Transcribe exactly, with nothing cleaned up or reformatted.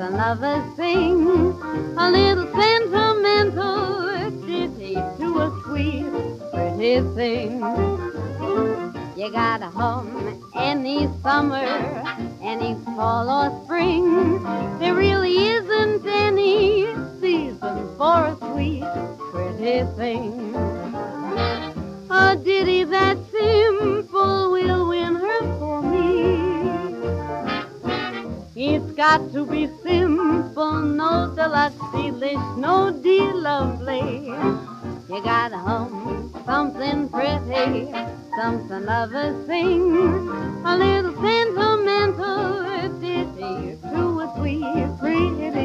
something of a thing, a little sentimental ditty to a sweet, pretty thing. You gotta hum any summer, any fall or spring. There really isn't any season for a sweet, pretty thing. A ditty that's simple will win her for me. It's got to be simple, no deluxe delish, no de-lovely. You gotta hum something pretty, something of a thing, a little sentimental ditty to a sweet, pretty